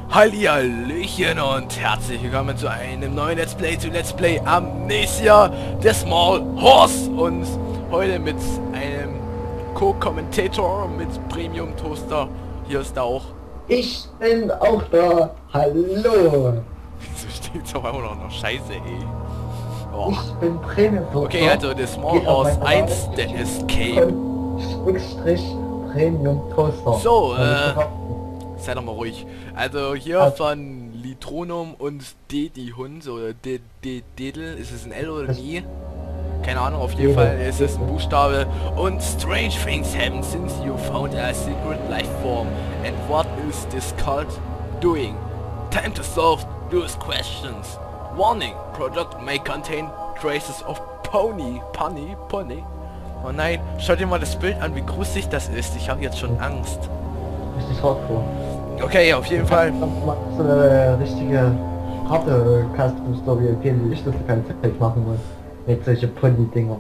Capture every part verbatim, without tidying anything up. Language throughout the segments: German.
Hallihallöchen und herzlich willkommen zu einem neuen Let's Play zu Let's Play Amnesia, The Small Horse, und heute mit einem Co-Kommentator mit Premium Toaster. Hier ist er auch. Ich bin auch da. Hallo. So steht's aber immer noch Scheiße, ey. Oh. Ich bin Premium Toaster. Okay, also The Small Horse eins, der Escape. Schrägstrich Premium Toaster. So, äh... sei doch mal ruhig. Also hier also, von Litronum und Dedi Hund oder De De Dedel. Ist es ein L oder ein I? Keine Ahnung, auf jeden Fall ist es ein Buchstabe. Und strange things happen since you found a secret life form. And what is this cult doing? Time to solve those questions. Warning, product may contain traces of Pony. Pony? Pony? Oh nein, schau dir mal das Bild an, wie gruselig das ist. Ich habe jetzt schon Angst. Richtig hardcore. Okay, auf jeden Fall. So eine richtige harte Custom Story, okay, ich das kein Fake machen muss. Mit solche Pony-Dinger.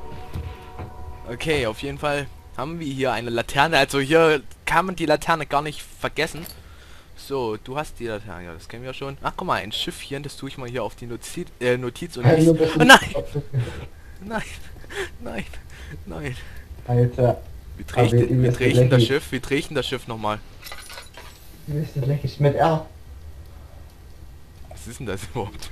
Okay, auf jeden Fall haben wir hier eine Laterne. Also hier kann man die Laterne gar nicht vergessen. So, du hast die Laterne, ja, das kennen wir schon. Ach, guck mal, ein Schiffchen, das tue ich mal hier auf die Notiz, äh, Notiz und Hey, oh, nein! Nein, nein, nein. Alter. Wie trägt, wie trägt denn das Schiff? Wie trägt denn das Schiff nochmal? Wie ist das leckig mit R? Was ist denn das überhaupt?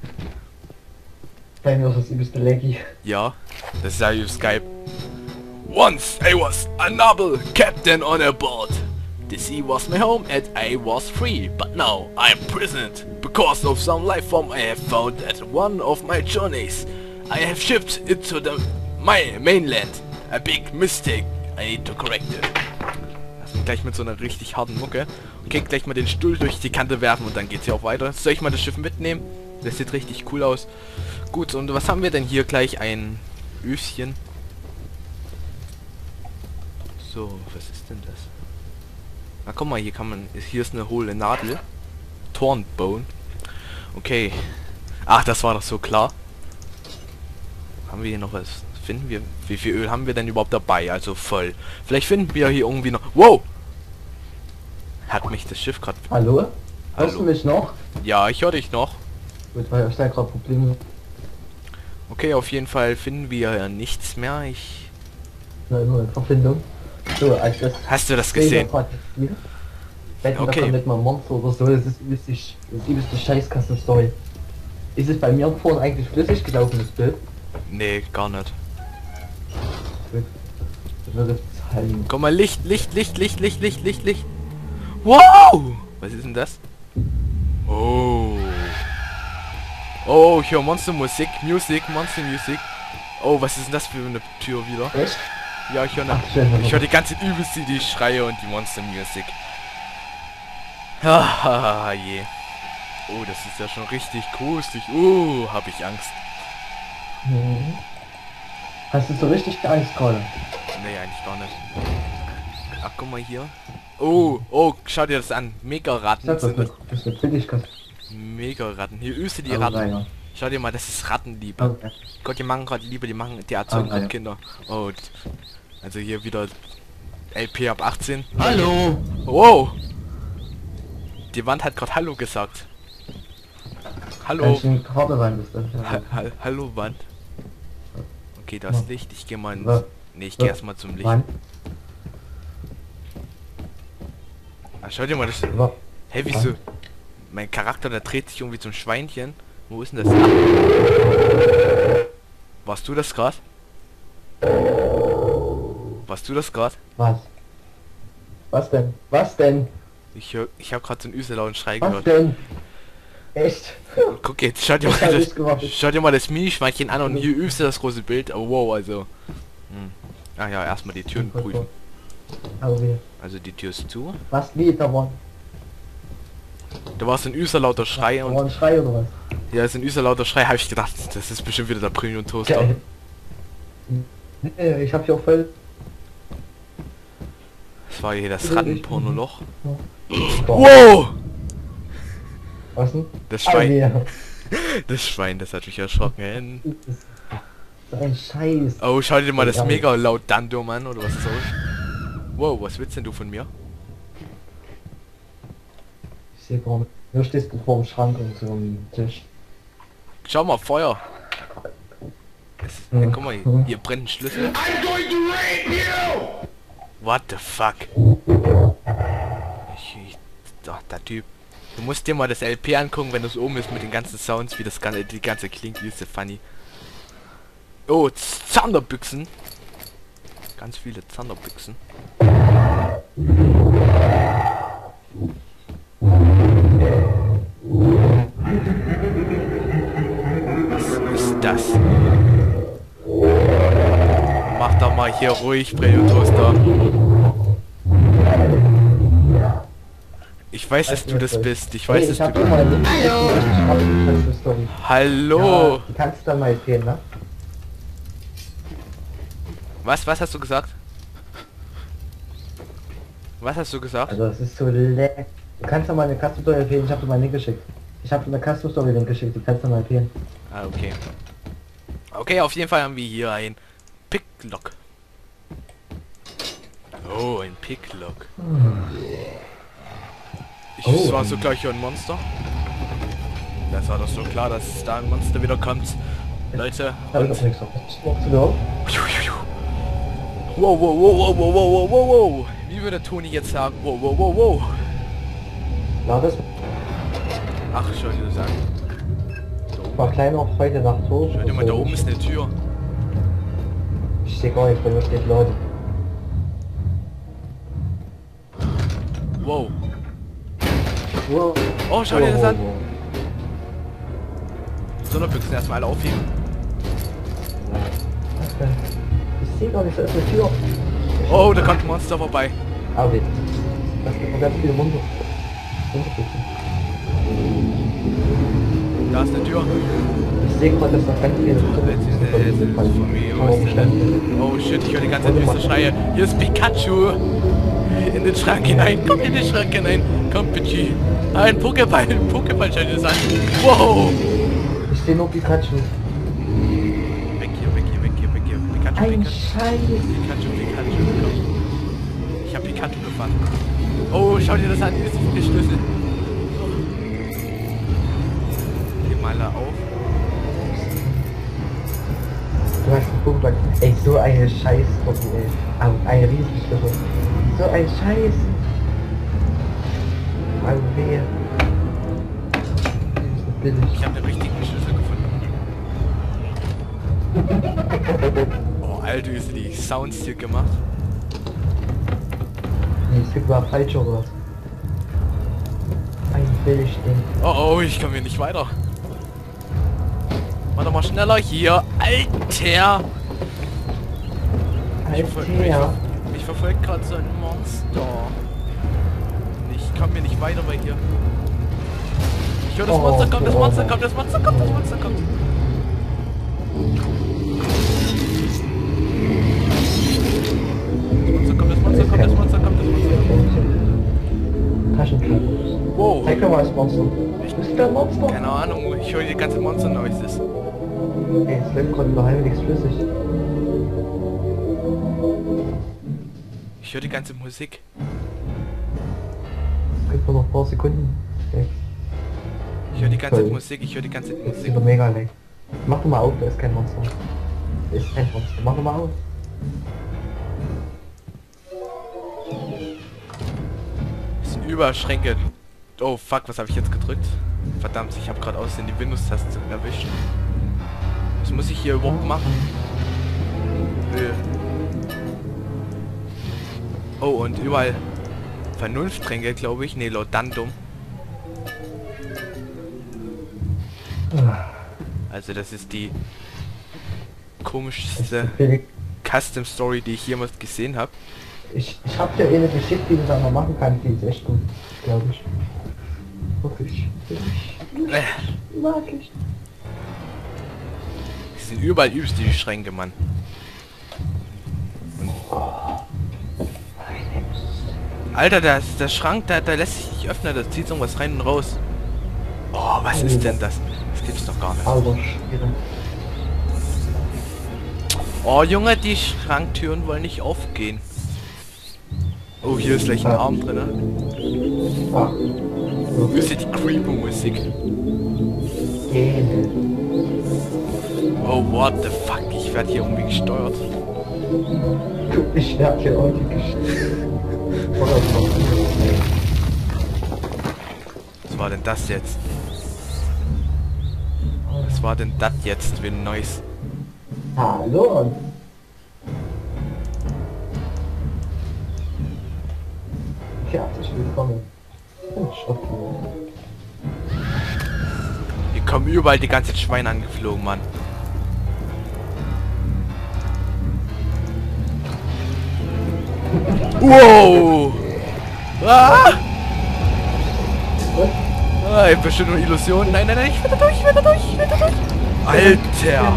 Bei mir ist das übelste Leggy. Ja, das ist ja über Skype. Once I was a noble captain on a boat. The sea was my home and I was free. But now I'm imprisoned because of some life form I have found at one of my journeys. I have shipped into the my mainland. A big mistake. I need to correct it. Lass mich gleich mit so einer richtig harten Mucke. Okay, gleich mal den Stuhl durch die Kante werfen und dann geht's hier auch weiter. Soll ich mal das Schiff mitnehmen? Das sieht richtig cool aus. Gut, und was haben wir denn hier gleich? Ein Öschen. So, was ist denn das? Na guck mal, hier kann man... Hier ist eine hohle Nadel. Thornbone. Okay. Ach, das war doch so klar. Haben wir hier noch was? Finden wir... Wie viel Öl haben wir denn überhaupt dabei? Also voll. Vielleicht finden wir hier irgendwie noch... Wow! Hat mich das Schiff gerade... Hallo? Hörst Hallo? du mich noch? Ja, ich höre dich noch. Gut, weil ich da gerade Probleme. Okay, auf jeden Fall finden wir ja nichts mehr. Ich... Nein, nur in Verbindung. So, als das... Hast du das gesehen? Wetten, Okay. da kommt nicht mal ein Monster oder so, das ist übelst die, das übelst die Scheiß-Custom-Story. Ist es bei mir vorhin eigentlich flüssig gelaufen, das Bild? Nee, gar nicht. Gut. Das wird jetzt heilen. Guck mal, Licht, Licht, Licht, Licht, Licht, Licht, Licht, Licht. Wow! Was ist denn das? Oh. Oh, ich höre Monstermusik, Musik, Monster Musik. Oh, was ist denn das für eine Tür wieder? Echt? Ja, ich höre ne, Ach, schön, ich höre die ganze übelste, die Schreie und die Monster Musik. Hahaha, je. Oh, das ist ja schon richtig gruselig. Uh, hab ich Angst. Mhm. Hast du so richtig Angst gerade? Nee, eigentlich gar nicht. Ach, guck mal hier. Oh, oh, schau dir das an. Mega-Ratten Sag sind das. das. Das ist eine Billigkeit. Mega-Ratten. Hier üste die Oh, Ratten. weia. Schau dir mal, das ist Rattenliebe. Okay. Gott, die machen gerade Liebe, die machen, die erzeugen Oh, gerade weia. Kinder. Oh, also hier wieder L P ab achtzehn. Hallo! Wow! Die Wand hat gerade Hallo gesagt. Hallo. Ganz schön Karte rein ist das. Ha ha Hallo Wand. Okay, das Licht. Ich gehe mal ins... Was? Nee, ich gehe erstmal zum Licht. Nein. Ah, schau dir mal das... Was? Hey, wieso? Mein Charakter, der dreht sich irgendwie zum Schweinchen. Wo ist denn das? Ah. Warst du das gerade? Warst du das gerade? Was? Was denn? Was denn? Ich hör, ich habe gerade so einen übelst lauten Schrei Was gehört. denn? Echt? Guck jetzt, schau dir, Ich mal hab das, nicht gemacht. schau dir mal das Mini-Schweinchen an und hier übelst das große Bild. Oh, wow, also. Hm. Ah ja, erstmal die Türen prüfen. Oh, weh. Also die Tür ist zu. Was liegt da war? Da war so ein übelst lauter Schrei Da war und... ein Schrei oder was? Ja, so ein übelst lauter Schrei, habe ich gedacht, das ist bestimmt wieder der Premium Toaster. Geil. Nee, ich hab hier auch voll... Das war hier das Rattenpornoloch. Wow! Wow! Was denn? Das Ah, Schwein, nee. das Schwein, das hat mich erschrocken. So ein Scheiß. Oh, schau dir mal das Ja. mega laut Dandom an, oder was ist das? Wow, was willst denn du von mir? Ich sehe gar nicht. Nur stehst du vor dem Schrank und so am Tisch. Schau mal, Feuer. Es, Mhm. ja, guck mal, hier, hier brennt ein Schlüssel. I'm going to rape you! What the fuck? Ich, ich, doch, der Typ. Du musst dir mal das L P angucken, wenn das oben ist mit den ganzen Sounds, wie das ganze, die ganze klingt, wie ist das funny. Oh, Zanderbüchsen. Ganz viele Zanderbüchsen. Was ist das? Mach doch mal hier ruhig, Premium Toaster. Ich weiß, dass du das bist. Ich weiß, Hey, dass ich hab du... schon mal eine richtig Story. Hallo! Ja, die kannst du dann mal erzählen, ne? Was, was hast du gesagt? Was hast du gesagt? Also es ist so leck. Du kannst doch mal eine Custom Story erzählen, ich hab dir mal einen Link geschickt. Ich hab dir eine Custom Story Link geschickt, die kannst du mal erzählen. Ah, okay. Okay, auf jeden Fall haben wir hier ein Picklock. Oh, ein Picklock. Ich Oh. war so gleich hier ein Monster. Das war doch so klar, dass da ein Monster wieder kommt. Leute, Da hab ich und... doch nichts auf. Hast du gehört? Wow, wow, wow, wow, wow, wow, wow, wow, wow. Wie würde Toni jetzt sagen? Wow, wow, wow, wow. War das? Ach, schau dir das an. War klein auch heute Nacht hoch. Schau dir mal, da oben ist eine Tür. Ich seh gar nichts, bei mir steht Leute. Wow. Wow. Oh, schau dir das an. wow. Sonderbüchsen erstmal alle aufheben. Was denn? Ich seh gar nicht, da ist eine Tür. Oh, da kommt ein Monster vorbei. Ah, wait. Das gibt noch ganz viele Munde. Mundstückchen. Da ist eine Tür. Ich sehe gerade, dass noch ganz viele Oh shit, ich höre die ganze düstere Schreie. Hier ist Pikachu. In den Schrank hinein. Komm in den Schrank hinein. Komm, Pichi. Ein Pokéball. Ein Pokéball scheint es an. Wow. Ich sehe nur Pikachu. Weg hier, weg hier, weg hier, weg hier. Pikachu, Ein Pikachu. Scheiß. Pikachu, Pikachu. Komm. Ich hab Pikachu gefangen. Oh, schau dir das an. Hier ist der Schlüssel. Geh mal da auf. Du hast einen Punkt. Ey, so eine Scheiß, ey. Au, ein Riesenschlüssel. So ein Scheiß. Au, weh. Das ist billig. Ich habe den richtigen Schlüssel gefunden. Oh, Alter, wie sind die Sounds hier gemacht? Nee, es gibt überhaupt falsch oder was? Ein Billigding. Oh, oh, ich komme hier nicht weiter. Mach doch mal schneller hier. Alter! Mich, ver mich, Alter. ver mich verfolgt gerade so ein Monster. Ich komme hier nicht weiter bei hier. Ich höre das Oh, Monster kommt, das oh. Monster kommt, das Monster kommt, das Monster kommt. Das Monster kommt, das Monster kommt, das Monster kommt, das Monster kommt. Taschentuch. Wow. Zeig mir mal das Monster. Ist der Monster? Keine Ahnung, ich höre die ganze Monster-Noises. Ey, es läuft gerade überall nichts flüssig. Ich höre die ganze Musik. Es gibt nur noch ein paar Sekunden. Okay. Ich höre die ganze Toll. Musik, ich höre die ganze Jetzt ist Musik. wieder mega leck. Mach doch mal auf, da ist kein Monster. Da ist kein Monster. Mach doch mal auf. Es sind überall Schränke. Oh fuck, was habe ich jetzt gedrückt? Verdammt, ich habe gerade aussehen die Windows-Taste erwischt. Was muss ich hier überhaupt machen? Nö. Oh, und überall Vernunfttränke, glaube ich. Ne, Laudandum. Also das ist die komischste Billig. Custom Story, die ich jemals gesehen habe. Ich, ich hab dir eine geschickt, die du dann mal machen kannst, die ist echt gut, glaube ich. Wirklich. Wirklich. Äh, Mag ich. es sind überall übelst die Schränke, Mann. Alter, das, der Schrank, da, da lässt sich nicht öffnen, da zieht irgendwas rein und raus. Oh, was ist denn das? Das gibt's doch gar nicht. Aber schwierig. Oh, Junge, die Schranktüren wollen nicht aufgehen. Oh, hier ist gleich ein Arm drin. Ah. noch. Wo ist hier die Creeper-Musik? Gene. Oh, what the fuck, ich werde hier irgendwie gesteuert. Ich werde hier irgendwie gestört. Oder so. Was war denn das jetzt? Was war denn das jetzt für ein Neues? Hallo. Herzlich willkommen. Hier kommen überall die ganzen Schweine angeflogen, Mann. Wow! Ah! Ah, bestimmt nur Illusion. Nein, nein, nein, ich will da durch, ich will da durch, ich will da durch. Alter!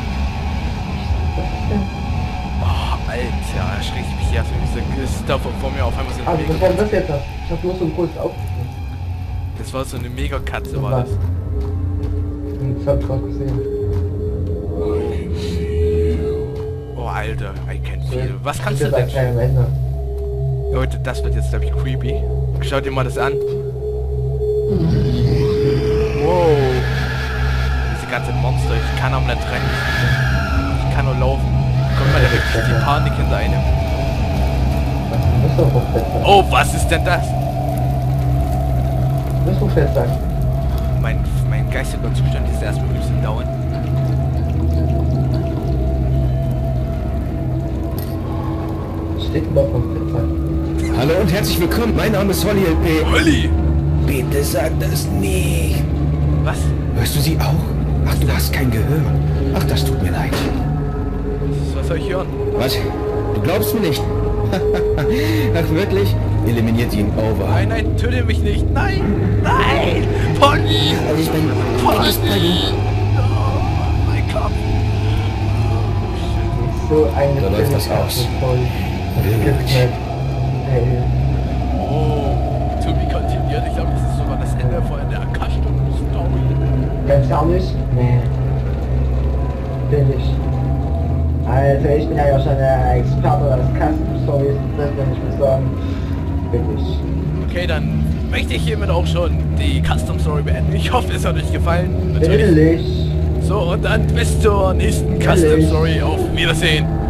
Oh, Alter, erschreckt mich hier. Diese ist da vor, vor mir auf einmal so Also, eine was war Mega... denn das jetzt? Ich hab nur so ein großes Aufgeführt. Das war so eine Mega-Katze, war das. Ich hab grad gesehen. Oh, Alter, I can feel. Was kannst Das du ist denn? ein kleiner Ende. Leute, das wird jetzt, glaube ich, creepy. Schau dir mal das an. Wow. Diese ganzen Monster, ich kann auch nicht rennen. Ich kann nur laufen. Kommt mal, da wirklich die Panik hinter einem. Das ist doch auch fest sein. Oh, was ist denn das? Das muss fest sein. Mein, mein geistiger Zustand ist erstmal ein bisschen down. Steht denn da vom fest sein? Hallo und herzlich willkommen, mein Name ist Holly L P. Holly! Bitte sag das nicht. Was? Hörst du sie auch? Ach, du hast kein Gehör. Ach, das tut mir leid. Was soll ich hören? Was? Du glaubst mir nicht? Ach, wirklich? Eliminiert ihn, over. Nein, nein, töte mich nicht. Nein! Nein! Polly! Also ich bin... Polly! Oh, mein Kopf! So eine Da läuft das Stelle aus. voll. Das gibt's nicht. Ey. Oh, to be continued. Ich glaube, das ist sogar das Ende von der Custom-Story. Ganz ehrlich? Nee. Bin ich. Also ich bin ja schon der Experte, was Custom Stories betrifft, und ich muss sagen, wirklich. Okay, dann möchte ich hiermit auch schon die Custom Story beenden. Ich hoffe, es hat euch gefallen. Natürlich. Billig. So, und dann bis zur nächsten Custom Billig. Story. Auf Wiedersehen.